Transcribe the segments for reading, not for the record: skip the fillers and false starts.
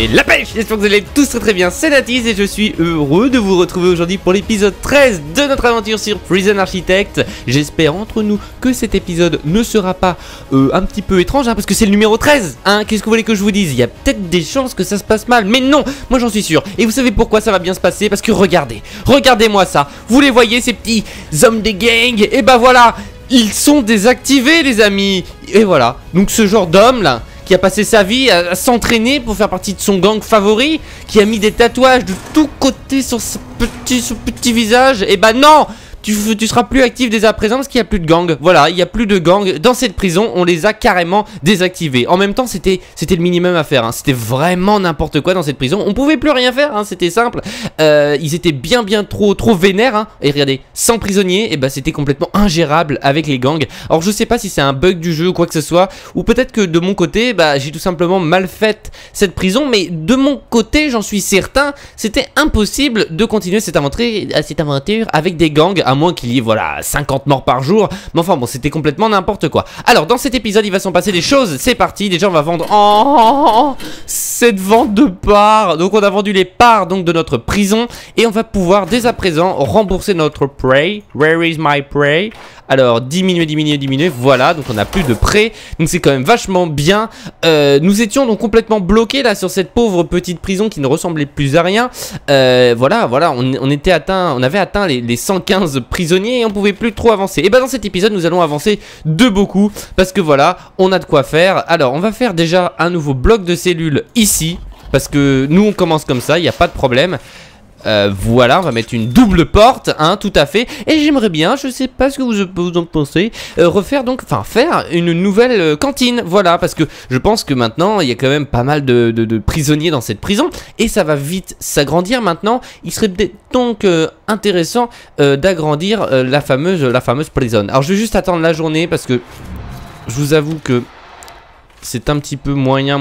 c'est la pêche. J'espère que vous allez tous très bien, c'est Natis et je suis heureux de vous retrouver aujourd'hui pour l'épisode 13 de notre aventure sur Prison Architect. J'espère entre nous que cet épisode ne sera pas un petit peu étrange parce que c'est le numéro 13 hein. Qu'est-ce que vous voulez que je vous dise? Il y a peut-être des chances que ça se passe mal, mais non, moi j'en suis sûr. Et vous savez pourquoi ça va bien se passer? Parce que regardez-moi ça. Vous les voyez ces petits hommes des gangs? Et bah voilà, ils sont désactivés les amis. Et voilà, donc ce genre d'homme là qui a passé sa vie à s'entraîner pour faire partie de son gang favori, qui a mis des tatouages de tous côtés sur son petit visage, et bah non, tu seras plus actif dès à présent parce qu'il n'y a plus de gang. Voilà, il n'y a plus de gang dans cette prison, on les a carrément désactivés. En même temps, c'était le minimum à faire, hein. C'était vraiment n'importe quoi dans cette prison. On pouvait plus rien faire, hein. C'était simple. Ils étaient bien trop vénères, hein. Et regardez, 100 prisonniers, et bah c'était complètement ingérable avec les gangs. Alors je sais pas si c'est un bug du jeu ou quoi que ce soit, ou peut-être que de mon côté, bah j'ai tout simplement mal fait cette prison, mais de mon côté, j'en suis certain, c'était impossible de continuer cette aventure avec des gangs. À moins qu'il y ait, voilà, 50 morts par jour. Mais enfin bon, c'était complètement n'importe quoi. Alors, dans cet épisode, il va s'en passer des choses. C'est parti. Déjà, on va vendre cette vente de parts. Donc, on a vendu les parts donc, de notre prison. Et on va pouvoir, dès à présent, rembourser notre prêt. Where is my prêt? Alors, diminuer. Voilà, donc on n'a plus de prêt. Donc, c'est quand même vachement bien. Nous étions donc complètement bloqués là sur cette pauvre petite prison qui ne ressemblait plus à rien. Voilà, on avait atteint les 115 prisonniers et on pouvait plus trop avancer. Et bah dans cet épisode nous allons avancer de beaucoup parce que voilà, on a de quoi faire. Alors on va faire déjà un nouveau bloc de cellules ici parce que nous on commence comme ça, il n'y a pas de problème. Voilà, on va mettre une double porte, hein, tout à fait. Et j'aimerais bien, je sais pas ce que vous en pensez, faire une nouvelle cantine. Voilà, parce que je pense que maintenant, il y a quand même pas mal de prisonniers dans cette prison. Et ça va vite s'agrandir maintenant. Il serait donc intéressant d'agrandir la fameuse prison. Alors je vais juste attendre la journée parce que je vous avoue que c'est un petit peu moyen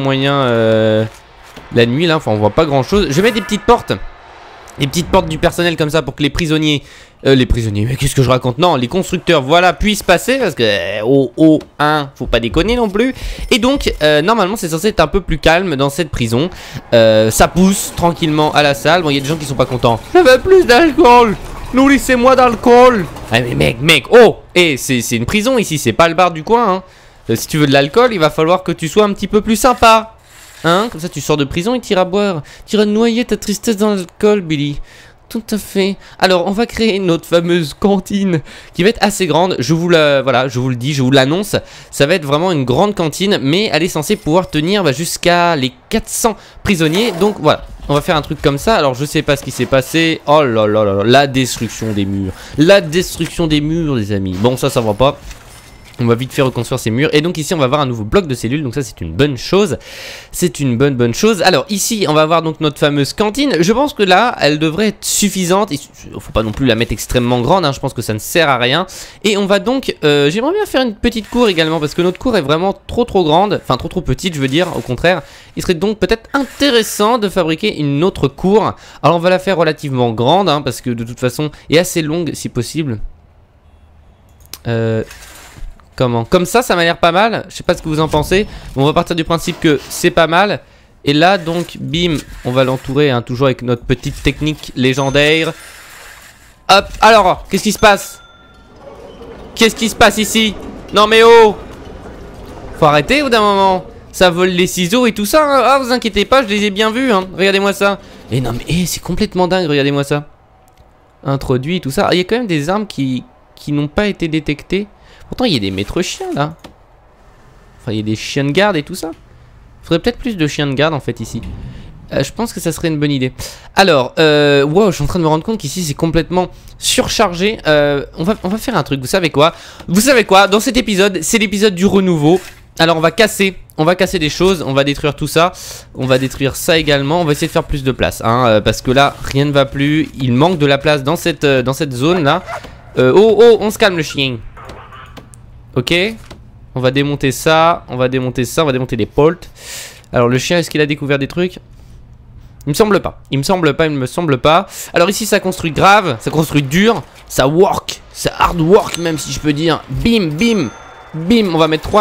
la nuit là, enfin on voit pas grand chose. Je vais mettre des petites portes. Les petites portes du personnel comme ça pour que les prisonniers, mais qu'est-ce que je raconte? Non, les constructeurs, voilà, puissent passer parce que, faut pas déconner non plus. Et donc, normalement, c'est censé être un peu plus calme dans cette prison. Ça pousse tranquillement à la salle. Bon, il y a des gens qui sont pas contents. Je veux plus d'alcool. Nourrissez-moi d'alcool. Ah, mais mec, c'est une prison ici, c'est pas le bar du coin, hein. Si tu veux de l'alcool, il va falloir que tu sois un petit peu plus sympa. Hein, comme ça tu sors de prison et t'iras boire. T'iras noyer ta tristesse dans l'alcool, Billy. Tout à fait. Alors on va créer notre fameuse cantine qui va être assez grande. Je vous le dis, je vous l'annonce. Ça va être vraiment une grande cantine, mais elle est censée pouvoir tenir jusqu'à les 400 prisonniers. Donc voilà, on va faire un truc comme ça. Alors je sais pas ce qui s'est passé. Oh là là là, la destruction des murs. La destruction des murs, les amis. Bon, ça va pas. On va vite faire reconstruire ces murs. Et donc ici on va avoir un nouveau bloc de cellules. Donc ça c'est une bonne chose. C'est une bonne chose. Alors ici on va avoir donc notre fameuse cantine. Je pense que là elle devrait être suffisante. Il faut pas non plus la mettre extrêmement grande, hein. Je pense que ça ne sert à rien. Et on va donc j'aimerais bien faire une petite cour également. Parce que notre cour est vraiment trop grande. Enfin trop petite je veux dire. Au contraire, il serait donc peut-être intéressant de fabriquer une autre cour. Alors on va la faire relativement grande, hein, parce que de toute façon et assez longue si possible. Comme ça m'a l'air pas mal. Je sais pas ce que vous en pensez. On va partir du principe que c'est pas mal. Et là donc bim, on va l'entourer, hein, toujours avec notre petite technique légendaire. Hop, alors qu'est-ce qui se passe? Qu'est-ce qui se passe ici? Non mais oh, faut arrêter au d'un moment. Ça vole les ciseaux et tout ça, hein. Ah vous inquiétez pas, je les ai bien vus, hein. Regardez-moi ça. Et non mais c'est complètement dingue, regardez-moi ça. Introduit tout ça. Il y a quand même des armes qui n'ont pas été détectées. Pourtant il y a des maîtres chiens là. Enfin il y a des chiens de garde et tout ça. Il faudrait peut-être plus de chiens de garde en fait ici. Je pense que ça serait une bonne idée. Alors, wow, je suis en train de me rendre compte qu'ici c'est complètement surchargé. On va faire un truc, vous savez quoi? Dans cet épisode, c'est l'épisode du renouveau. Alors on va casser des choses, on va détruire tout ça. On va détruire ça également, on va essayer de faire plus de place, hein, parce que là, rien ne va plus. Il manque de la place dans cette zone là. On se calme le chien. Ok, on va démonter ça, on va démonter les portes. Alors le chien, est-ce qu'il a découvert des trucs? Il me semble pas. Alors ici ça construit grave, ça construit dur, ça work, ça hard work même si je peux dire. Bim, on va mettre 3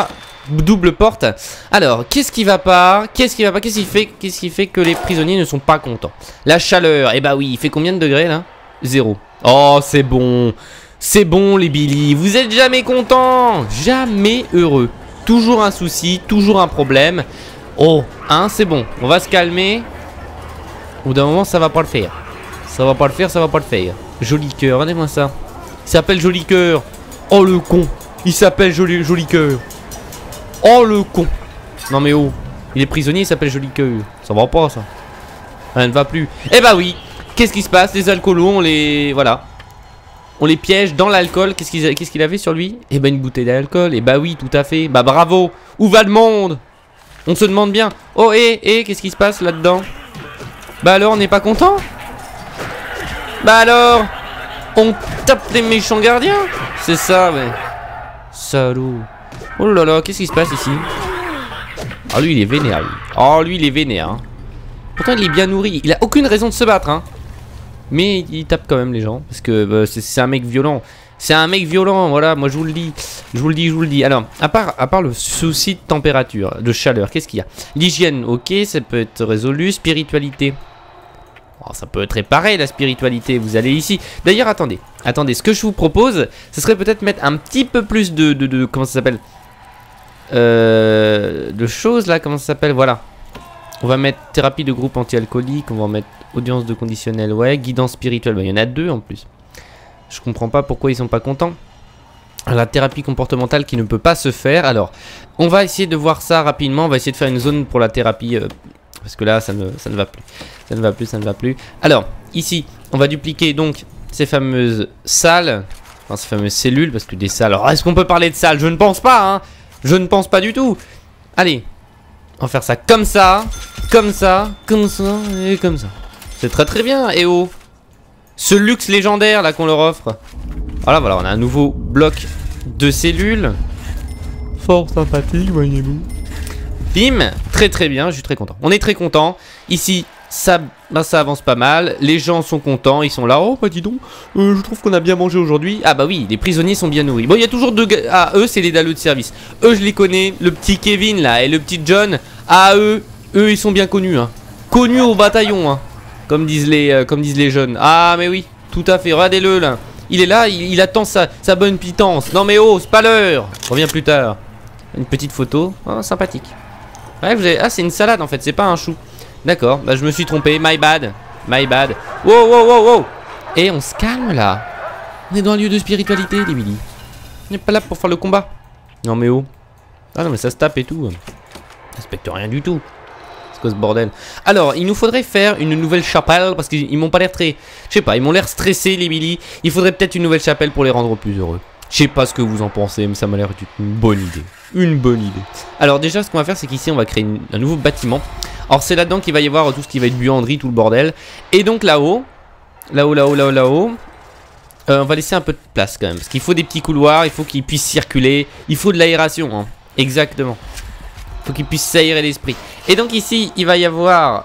double porte. Alors, qu'est-ce qui va pas? Qu'est-ce qui va pas? Qu'est-ce qui fait que les prisonniers ne sont pas contents? La chaleur. Eh bah oui, il fait combien de degrés là? 0. Oh, c'est bon. C'est bon les Billy. Vous êtes jamais contents. Jamais heureux. Toujours un souci, toujours un problème. Oh, hein, c'est bon. On va se calmer. Au bout d'un moment, ça va pas le faire. Ça va pas le faire, ça va pas le faire. Joli cœur, regardez-moi ça. Il s'appelle Joli cœur. Oh le con. Il s'appelle Joli cœur. Oh le con. Non mais oh. Il est prisonnier, il s'appelle Joli cœur. Ça va pas ça. Rien ne va plus. Eh bah oui. Qu'est-ce qui se passe? Les alcoolos, on les... Voilà. On les piège dans l'alcool. Qu'est-ce qu'il avait sur lui? Eh bah une bouteille d'alcool. Eh bah oui, tout à fait. Bah bravo. Où va le monde? On se demande bien. Oh qu'est-ce qui se passe là-dedans? Bah alors, on n'est pas content? Bah alors, on tape des méchants gardiens? C'est ça, ouais. Salaud. Oh là là, qu'est-ce qui se passe ici? Ah lui, il est vénère, lui. Oh, lui, il est vénère. Hein. Pourtant, il est bien nourri. Il a aucune raison de se battre, hein. Mais il tape quand même les gens. Parce que c'est un mec violent. C'est un mec violent, voilà, moi je vous le dis. Je vous le dis. Alors, à part le souci de température, de chaleur, qu'est-ce qu'il y a? L'hygiène, ok, ça peut être résolu. Spiritualité. Oh, ça peut être réparé la spiritualité, vous allez ici. D'ailleurs, attendez, ce que je vous propose, ce serait peut-être mettre un petit peu plus de comment ça s'appelle? De choses là, comment ça s'appelle? Voilà. On va mettre thérapie de groupe anti-alcoolique, on va mettre audience de conditionnel, ouais, guidance spirituelle, bah, il y en a 2 en plus. Je comprends pas pourquoi ils sont pas contents. La thérapie comportementale qui ne peut pas se faire. Alors, on va essayer de voir ça rapidement, on va essayer de faire une zone pour la thérapie... parce que là, ça ne va plus. Ça ne va plus. Alors, ici, on va dupliquer donc ces fameuses salles. Enfin, ces fameuses cellules, parce que des salles... Alors, est-ce qu'on peut parler de salles? Je ne pense pas, hein. Je ne pense pas du tout. Allez, on va faire ça comme ça, comme ça, comme ça, et comme ça. C'est très très bien, et oh. Ce luxe légendaire, là, qu'on leur offre. Voilà, on a un nouveau bloc de cellules. Fort sympathique, voyez-vous. Bim, très très bien, je suis très content. On est très content. Ici, ça avance pas mal. Les gens sont contents, ils sont là. Oh bah dis donc, je trouve qu'on a bien mangé aujourd'hui. Ah bah oui, les prisonniers sont bien nourris. Bon, il y a toujours 2 gars. Ah, eux, c'est les daleux de service. Eux, je les connais. Le petit Kevin là et le petit John. Ah, eux, ils sont bien connus. Hein. Connus au bataillon, hein. Comme disent les jeunes. Ah mais oui, tout à fait, regardez-le là. Il est là, il attend sa bonne pitance. Non mais oh, c'est pas l'heure. Reviens plus tard. Une petite photo, oh, sympathique. Ouais, vous avez... Ah, c'est une salade en fait, c'est pas un chou. D'accord, bah je me suis trompé, my bad. Wow. Et on se calme là. On est dans un lieu de spiritualité, les Billy. On n'est pas là pour faire le combat. Non mais oh. Ah non mais ça se tape et tout. Ça respecte rien du tout. C'est quoi ce bordel? Alors, il nous faudrait faire une nouvelle chapelle, parce qu'ils m'ont pas l'air très... Je sais pas, ils m'ont l'air stressés, les Billy. Il faudrait peut-être une nouvelle chapelle pour les rendre plus heureux. Je sais pas ce que vous en pensez, mais ça m'a l'air une bonne idée. Une bonne idée. Alors déjà, ce qu'on va faire, c'est qu'ici, on va créer un nouveau bâtiment. Alors, c'est là-dedans qu'il va y avoir tout ce qui va être buanderie, tout le bordel. Et donc là-haut, on va laisser un peu de place quand même. Parce qu'il faut des petits couloirs, il faut qu'ils puissent circuler. Il faut de l'aération, hein. Exactement. Il faut qu'ils puissent s'aérer l'esprit. Et donc ici, il va y avoir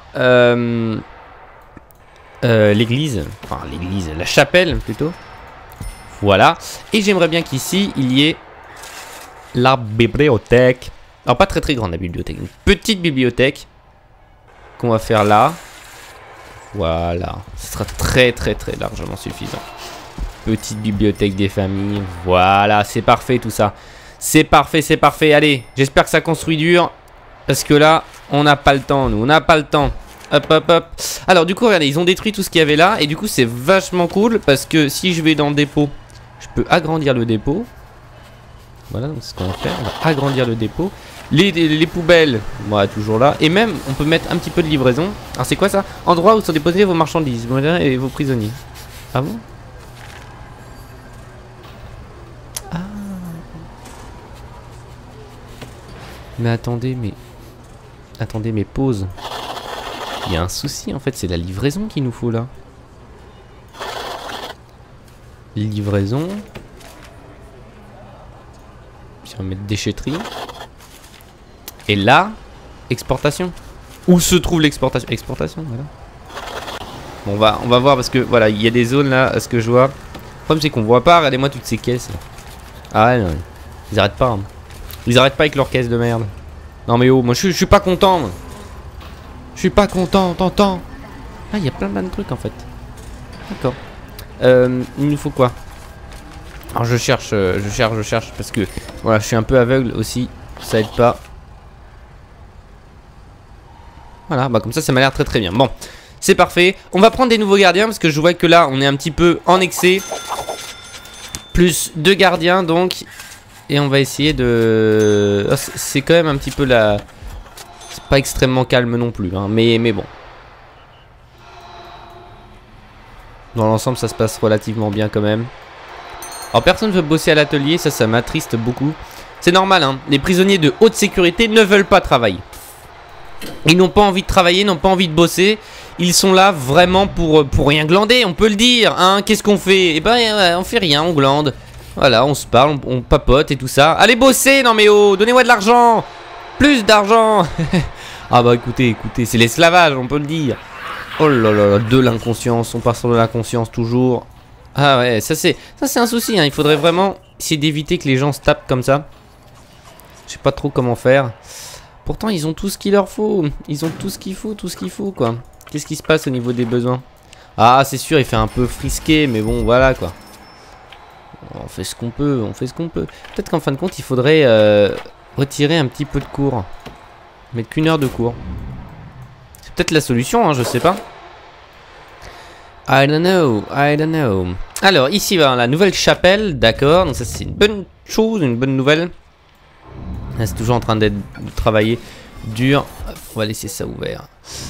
l'église. Enfin, l'église, la chapelle plutôt. Voilà. Et j'aimerais bien qu'ici, il y ait la bibliothèque. Alors, pas très très grande la bibliothèque. Une petite bibliothèque qu'on va faire là. Voilà. Ce sera très très très largement suffisant. Petite bibliothèque des familles. Voilà, c'est parfait tout ça. C'est parfait, c'est parfait. Allez, j'espère que ça construit dur. Parce que là, on n'a pas le temps, nous. On n'a pas le temps. Hop. Alors, du coup, regardez, ils ont détruit tout ce qu'il y avait là. Et du coup, c'est vachement cool. Parce que si je vais dans le dépôt, je peux agrandir le dépôt. Voilà, donc c'est ce qu'on va faire. On va agrandir le dépôt. Les poubelles, voilà, toujours là. Et même, on peut mettre un petit peu de livraison. Alors, c'est quoi ça? Endroit où sont déposées vos marchandises et vos prisonniers. Ah bon? Ah. Mais attendez, mais pause. Il y a un souci, en fait, c'est la livraison qu'il nous faut, là. Livraison. Puis on va mettre déchetterie. Et là, exportation. Où se trouve l'exportation? Exportation, voilà. Bon, on va voir parce que, voilà, il y a des zones, là, à ce que je vois. Le problème, c'est qu'on voit pas. Regardez-moi toutes ces caisses. Là. Ah, non, ils arrêtent pas. Hein. Ils arrêtent pas avec leur caisse de merde. Non mais oh, moi je suis pas content. Moi. Je suis pas content, t'entends? Ah, il y a plein de trucs en fait. D'accord. Il nous faut quoi? Alors je cherche parce que voilà, je suis un peu aveugle aussi. Ça aide pas. Voilà, bah comme ça m'a l'air très bien. Bon, c'est parfait. On va prendre des nouveaux gardiens parce que je vois que là, on est un petit peu en excès. Plus 2 gardiens donc. Et on va essayer de... Oh, c'est quand même un petit peu la... C'est pas extrêmement calme non plus, hein, mais bon. Dans l'ensemble, ça se passe relativement bien quand même. Alors personne ne veut bosser à l'atelier, ça m'attriste beaucoup. C'est normal, hein, les prisonniers de haute sécurité ne veulent pas travailler. Ils n'ont pas envie de travailler, n'ont pas envie de bosser. Ils sont là vraiment pour rien glander, on peut le dire, hein. Qu'est-ce qu'on fait? Eh ben, on fait rien, on glande. Voilà, on se parle, on papote et tout ça. Allez bosser, non mais oh, donnez-moi de l'argent. Plus d'argent. Ah bah écoutez, c'est l'esclavage, on peut le dire. Oh là là, de l'inconscience, on part sur de l'inconscience toujours. Ah ouais, ça c'est un souci, hein. Il faudrait vraiment essayer d'éviter que les gens se tapent comme ça. Je sais pas trop comment faire. Pourtant ils ont tout ce qu'il leur faut. Ils ont tout ce qu'il faut, quoi. Qu'est-ce qui se passe au niveau des besoins? Ah c'est sûr, il fait un peu frisqué, mais bon voilà quoi. On fait ce qu'on peut, Peut-être qu'en fin de compte il faudrait retirer un petit peu de cours. Mettre qu'une heure de cours. C'est peut-être la solution, hein, je sais pas. I don't know. Alors, ici, va la nouvelle chapelle, d'accord. Donc ça, c'est une bonne chose, une bonne nouvelle. Là, c'est toujours en train de travailler dur. Hop, on va laisser ça ouvert.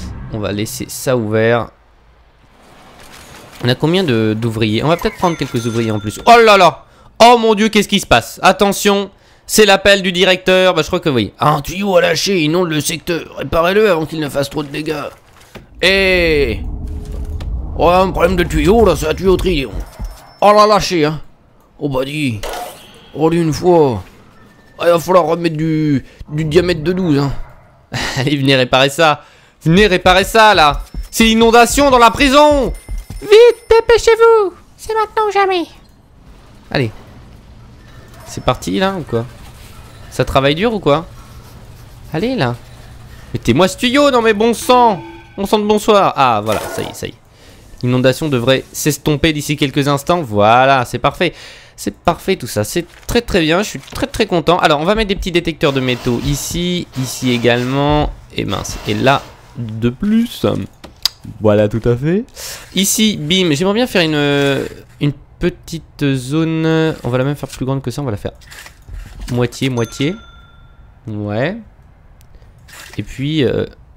On a combien d'ouvriers? On va peut-être prendre quelques ouvriers en plus. Oh là là! Oh mon Dieu, qu'est-ce qui se passe? Attention, c'est l'appel du directeur. Bah, je crois que oui. Un tuyau à lâcher, inonde le secteur. Réparez-le avant qu'il ne fasse trop de dégâts. Eh! Oh, un problème de tuyau là, c'est la tuyauterie. Oh la lâcher, hein. Oh bah dis. Oh une fois. Ah, il va falloir remettre du diamètre de 12, hein. Allez, venez réparer ça. Venez réparer ça là. C'est l'inondation dans la prison. Vite, dépêchez-vous. C'est maintenant ou jamais. Allez. C'est parti là ou quoi? Ça travaille dur ou quoi? Allez là. Mettez-moi ce tuyau dans mes bons sang. Bon sang de bonsoir. Ah voilà, ça y est. L'inondation devrait s'estomper d'ici quelques instants. Voilà, c'est parfait. C'est parfait tout ça. C'est très bien. Je suis très content. Alors, on va mettre des petits détecteurs de métaux ici. Ici également. Et mince. Et là, de plus. Voilà, tout à fait. Ici, bim. J'aimerais bien faire une petite zone. On va la même faire plus grande que ça. On va la faire moitié. Ouais. Et puis...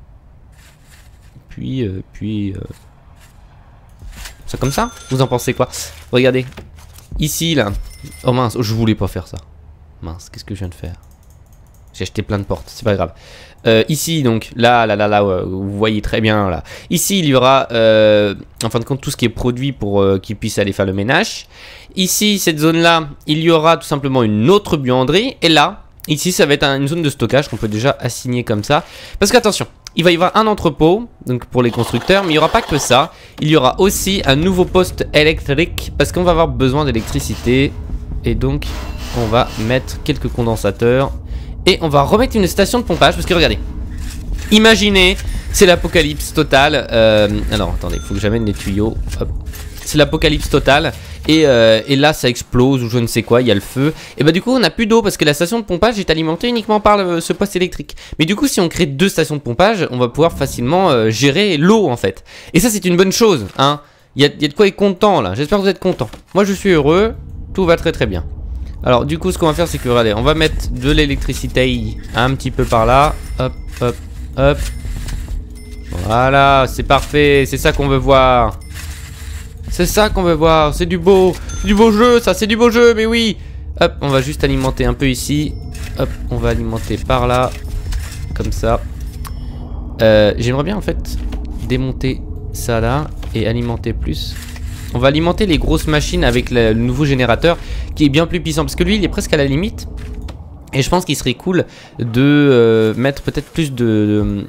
ça comme ça? Vous en pensez quoi? Regardez. Ici, là. Oh mince, je voulais pas faire ça. Mince, qu'est-ce que je viens de faire? J'ai acheté plein de portes, c'est pas grave. Ici, donc, là, vous voyez très bien, là. Ici, il y aura, en fin de compte, tout ce qui est produit pour qu'ils puissent aller faire le ménage. Ici, cette zone-là, il y aura tout simplement une autre buanderie. Et là, ici, ça va être une zone de stockage qu'on peut déjà assigner comme ça. Parce qu'attention, il va y avoir un entrepôt, donc pour les constructeurs, mais il n'y aura pas que ça. Il y aura aussi un nouveau poste électrique, parce qu'on va avoir besoin d'électricité. Et donc, on va mettre quelques condensateurs. Et on va remettre une station de pompage, parce que regardez. Imaginez, c'est l'apocalypse totale. Alors, attendez, il faut que j'amène les tuyaux. C'est l'apocalypse totale. Et là, ça explose ou je ne sais quoi, il y a le feu. Et bah du coup, on n'a plus d'eau parce que la station de pompage est alimentée uniquement par ce poste électrique. Mais du coup, si on crée 2 stations de pompage, on va pouvoir facilement gérer l'eau en fait. Et ça, c'est une bonne chose, hein. Il y a de quoi être content là. J'espère que vous êtes contents. Moi, je suis heureux. Tout va très bien. Alors, du coup, ce qu'on va faire, c'est que, regardez, on va mettre de l'électricité un petit peu par là. Hop. Voilà, c'est parfait. C'est ça qu'on veut voir. C'est du beau jeu, ça, c'est du beau jeu, mais oui. Hop, on va juste alimenter un peu ici. Hop, on va alimenter par là. Comme ça. J'aimerais bien, en fait, démonter ça là et alimenter plus. On va alimenter les grosses machines avec le nouveau générateur qui est bien plus puissant. Parce que lui, il est presque à la limite. Et je pense qu'il serait cool de mettre peut-être plus de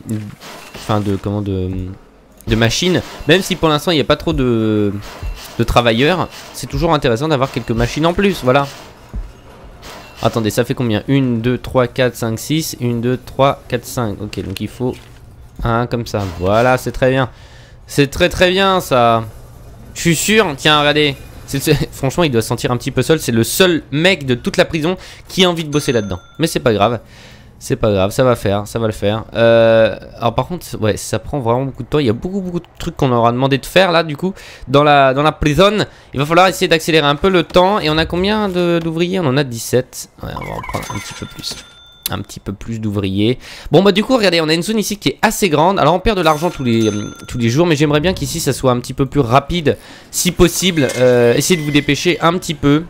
machines, même si pour l'instant il n'y a pas trop de travailleurs, c'est toujours intéressant d'avoir quelques machines en plus, voilà. Attendez, ça fait combien? 1, 2, 3, 4, 5, 6. 1, 2, 3, 4, 5. Ok, donc il faut un comme ça. Voilà, c'est très bien. C'est très bien ça. Je suis sûr. Tiens, regardez. Franchement, il doit se sentir un petit peu seul. C'est le seul mec de toute la prison qui a envie de bosser là-dedans. Mais c'est pas grave. C'est pas grave, ça va faire, ça va le faire. Alors par contre, ouais, ça prend vraiment beaucoup de temps. Il y a beaucoup de trucs qu'on aura demandé de faire là, du coup, dans la prison. Il va falloir essayer d'accélérer un peu le temps. Et on a combien d'ouvriers? On en a 17. Ouais, on va en prendre un petit peu plus. Un petit peu plus d'ouvriers. Bon bah du coup, regardez, on a une zone ici qui est assez grande. Alors on perd de l'argent tous les jours, mais j'aimerais bien qu'ici ça soit un petit peu plus rapide, si possible. Essayez de vous dépêcher un petit peu.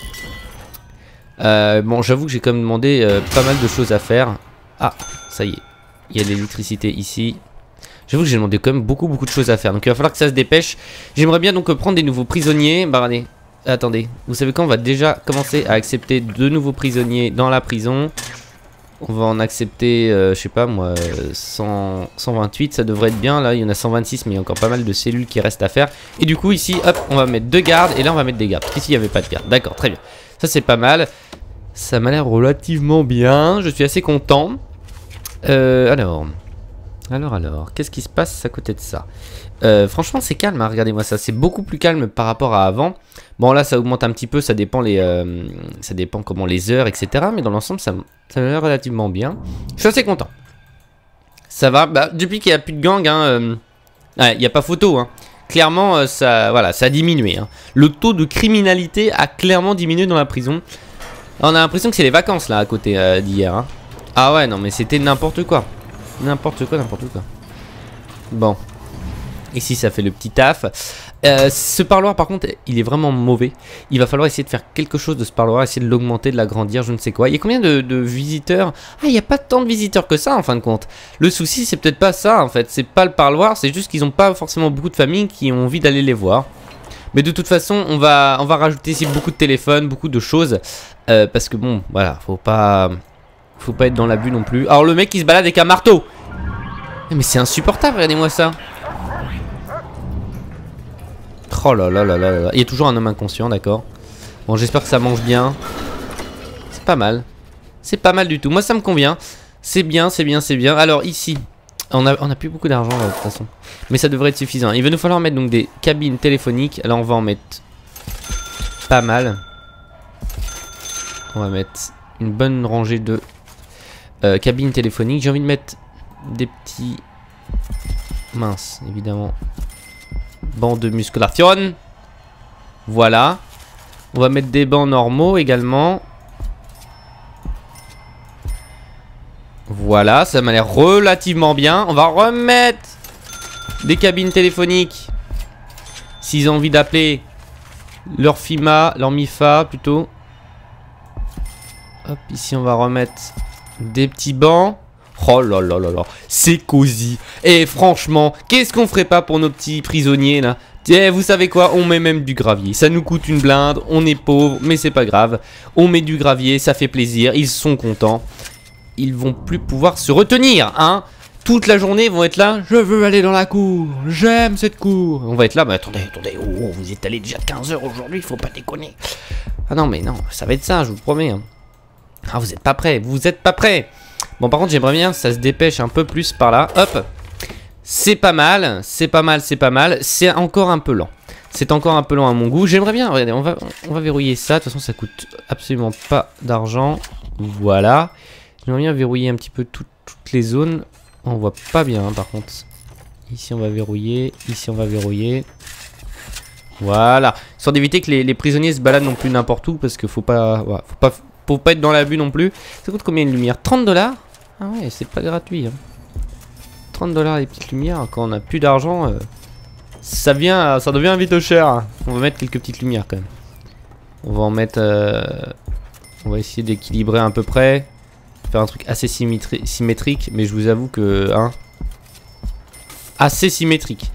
Bon, j'avoue que j'ai quand même demandé pas mal de choses à faire. Ah, ça y est. Il y a de l'électricité ici. J'avoue que j'ai demandé quand même beaucoup de choses à faire. Donc il va falloir que ça se dépêche. J'aimerais bien donc prendre des nouveaux prisonniers. Bah regardez. Attendez. Vous savez quoi? On va déjà commencer à accepter de nouveaux prisonniers dans la prison. On va en accepter, je sais pas moi, 128. Ça devrait être bien. Là, il y en a 126, mais il y a encore pas mal de cellules qui restent à faire. Et du coup, ici, hop, on va mettre 2 gardes. Et là, on va mettre des gardes. Ici, il n'y avait pas de garde. D'accord, très bien. Ça, c'est pas mal. Ça m'a l'air relativement bien. Je suis assez content. Alors, qu'est-ce qui se passe à côté de ça? Franchement, c'est calme, hein, regardez-moi ça. C'est beaucoup plus calme par rapport à avant. Bon, là, ça augmente un petit peu. Ça dépend comment les heures, etc. Mais dans l'ensemble, ça m'a l'air relativement bien. Je suis assez content. Ça va. Bah, depuis qu'il n'y a plus de gang, hein, il n'y a pas photo, hein. Clairement, ça a diminué, hein. Le taux de criminalité a clairement diminué dans la prison. On a l'impression que c'est les vacances là à côté d'hier, hein. Ah ouais, non mais c'était n'importe quoi. N'importe quoi. Bon. Ici ça fait le petit taf. Ce parloir par contre il est vraiment mauvais. Il va falloir essayer de faire quelque chose de ce parloir. Essayer de l'augmenter, de l'agrandir, je ne sais quoi. Il y a combien de visiteurs? Ah, il n'y a pas tant de visiteurs que ça en fin de compte. Le souci c'est peut-être pas ça en fait. C'est pas le parloir, c'est juste qu'ils n'ont pas forcément beaucoup de familles qui ont envie d'aller les voir. Mais de toute façon, on va rajouter ici beaucoup de téléphones, beaucoup de choses. Parce que bon, voilà, faut pas être dans l'abus non plus. Alors le mec il se balade avec un marteau. Mais c'est insupportable, regardez-moi ça. Oh là là là là là. Il y a toujours un homme inconscient, d'accord. Bon, j'espère que ça mange bien. C'est pas mal. C'est pas mal du tout. Moi ça me convient. C'est bien. Alors ici, on a plus beaucoup d'argent de toute façon. Mais ça devrait être suffisant. Il va nous falloir mettre donc des cabines téléphoniques. Là on va en mettre pas mal. On va mettre une bonne rangée de cabines téléphoniques. J'ai envie de mettre des petits... Mince, évidemment. Bancs de musculation. Voilà. On va mettre des bancs normaux également. Voilà, ça m'a l'air relativement bien. On va remettre des cabines téléphoniques. S'ils ont envie d'appeler leur FIMA, leur MIFA plutôt. Hop, ici on va remettre des petits bancs. Oh là là là là, c'est cosy. Et franchement, qu'est-ce qu'on ferait pas pour nos petits prisonniers là? Et vous savez quoi, on met même du gravier. Ça nous coûte une blinde, on est pauvre, mais c'est pas grave. On met du gravier, ça fait plaisir, ils sont contents. Ils vont plus pouvoir se retenir, hein. Toute la journée, ils vont être là. Je veux aller dans la cour, j'aime cette cour. On va être là, mais attendez, oh, vous êtes allé déjà de 15 h aujourd'hui, faut pas déconner. Ah non, mais non, ça va être ça, je vous promets, hein. Ah, vous êtes pas prêts, vous êtes pas prêts. Bon, par contre, j'aimerais bien que ça se dépêche un peu plus par là. Hop. C'est pas mal, c'est pas mal, c'est pas mal. C'est encore un peu lent. C'est encore un peu lent à mon goût. J'aimerais bien, regardez, on va verrouiller ça. De toute façon, ça coûte absolument pas d'argent. Voilà. J'aimerais bien verrouiller un petit peu toutes les zones. On voit pas bien, hein, par contre. Ici, on va verrouiller. Ici, on va verrouiller. Voilà. Histoire d'éviter que les prisonniers se baladent non plus n'importe où. Parce qu'il faut pas... Voilà, faut pas être dans l'abus non plus. Ça coûte combien une lumière? 30 $? Ah ouais, c'est pas gratuit, hein. 30 $ les petites lumières. Quand on a plus d'argent, ça devient vite cher. On va mettre quelques petites lumières quand même. On va en mettre... on va essayer d'équilibrer à peu près. Faire un truc assez symétrique. Mais je vous avoue que... Hein, assez symétrique.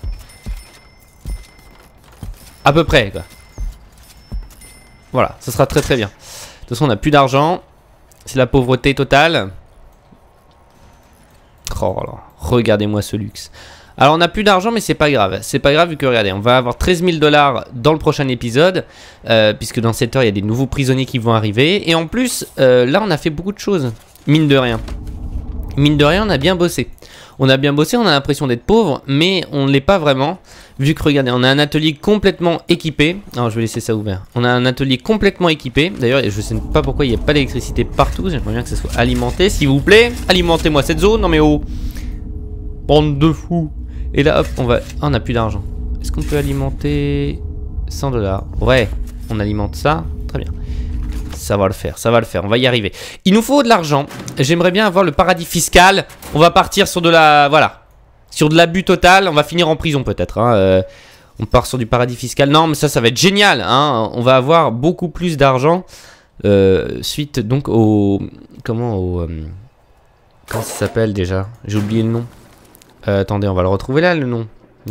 À peu près, quoi. Voilà, ça sera très très bien. De toute façon, on n'a plus d'argent. C'est la pauvreté totale. Oh là, regardez-moi ce luxe. Alors on a plus d'argent mais c'est pas grave. C'est pas grave vu que regardez, on va avoir 13 000 $ dans le prochain épisode. Puisque dans cette heure il y a des nouveaux prisonniers qui vont arriver. Et en plus là on a fait beaucoup de choses. Mine de rien. Mine de rien on a bien bossé. On a bien bossé, on a l'impression d'être pauvre. Mais on ne l'est pas vraiment. Vu que regardez, on a un atelier complètement équipé. Alors je vais laisser ça ouvert. On a un atelier complètement équipé. D'ailleurs je sais pas pourquoi il n'y a pas d'électricité partout. J'aimerais bien que ça soit alimenté s'il vous plaît. Alimentez-moi cette zone. Non mais oh. Bande de fous. Et là hop on va... Oh, on n'a plus d'argent. Est-ce qu'on peut alimenter 100 $? Ouais. On alimente ça. Très bien. Ça va le faire, ça va le faire, on va y arriver. Il nous faut de l'argent. J'aimerais bien avoir le paradis fiscal. On va partir sur de la... Voilà. Sur de l'abus total. On va finir en prison peut-être. Hein. On part sur du paradis fiscal. Non mais ça va être génial. Hein. On va avoir beaucoup plus d'argent. Suite donc au... Comment au... Comment ça s'appelle déjà? J'ai oublié le nom. Attendez, on va le retrouver là le nom.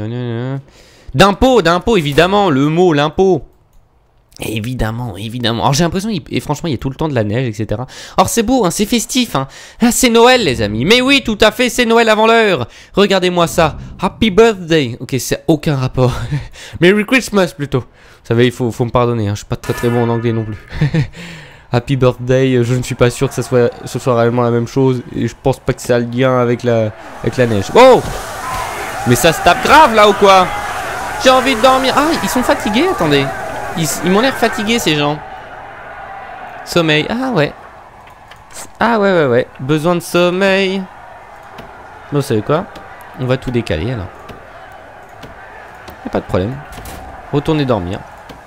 D'impôt évidemment. Le mot, l'impôt. Évidemment, évidemment. Alors j'ai l'impression, et franchement, il y a tout le temps de la neige, etc. Alors c'est beau, hein, c'est festif. Hein. Ah, c'est Noël, les amis. Mais oui, tout à fait, c'est Noël avant l'heure. Regardez-moi ça. Happy birthday. Ok, c'est aucun rapport. Merry Christmas plutôt. Vous savez, il faut me pardonner. Hein, je suis pas très bon en anglais non plus. Happy birthday. Je ne suis pas sûr que ce soit réellement la même chose. Et je pense pas que ça a le lien avec la neige. Oh! Mais ça se tape grave là ou quoi? J'ai envie de dormir. Ah, ils sont fatigués. Attendez. Ils m'ont l'air fatigués ces gens. Sommeil. Ah ouais. Ah ouais. Besoin de sommeil. Bon, vous savez quoi? On va tout décaler alors. Y'a pas de problème. Retournez dormir.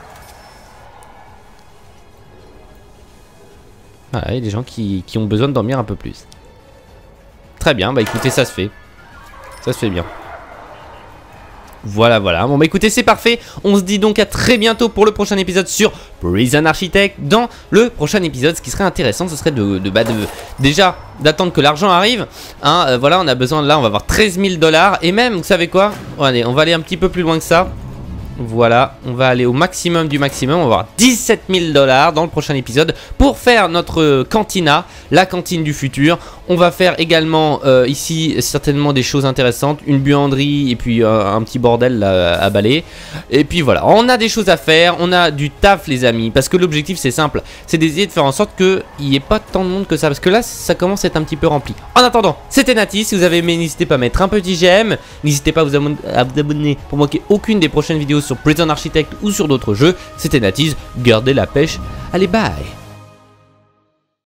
Voilà, il y a des gens qui ont besoin de dormir un peu plus. Très bien, bah écoutez, ça se fait. Ça se fait bien. Voilà. Bon bah écoutez, c'est parfait. On se dit donc à très bientôt pour le prochain épisode sur Prison Architect. Dans le prochain épisode, ce qui serait intéressant, ce serait déjà d'attendre que l'argent arrive. Hein, voilà, on a besoin, là on va avoir 13 000 $. Et même, vous savez quoi? Allez, on va aller un petit peu plus loin que ça. Voilà, on va aller au maximum du maximum. On va avoir 17 000 $ dans le prochain épisode pour faire notre cantina, la cantine du futur. On va faire également ici certainement des choses intéressantes, une buanderie et puis un petit bordel là, à balayer. Et puis voilà, on a des choses à faire, on a du taf les amis, parce que l'objectif c'est simple, c'est d'essayer de faire en sorte qu'il n'y ait pas tant de monde que ça, parce que là ça commence à être un petit peu rempli. En attendant, c'était Nati, si vous avez aimé n'hésitez pas à mettre un petit j'aime, n'hésitez pas à vous abonner pour manquer aucune des prochaines vidéos sur Prison Architect ou sur d'autres jeux. C'était Natiz, gardez la pêche, allez bye.